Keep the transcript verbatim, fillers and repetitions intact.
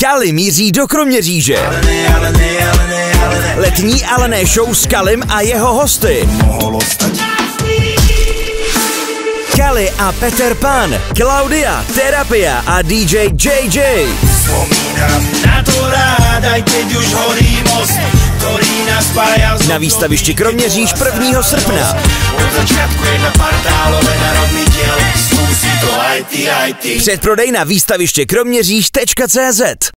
Kali míří do Kroměříže. Letní Alené show s Kalim a jeho hosty. Kali a Peter Pan, Klaudia, Terapia a D J J J. Na výstavišti Kroměříž prvního srpna. Předprodej na výstaviště kroměříž tečka cé zet.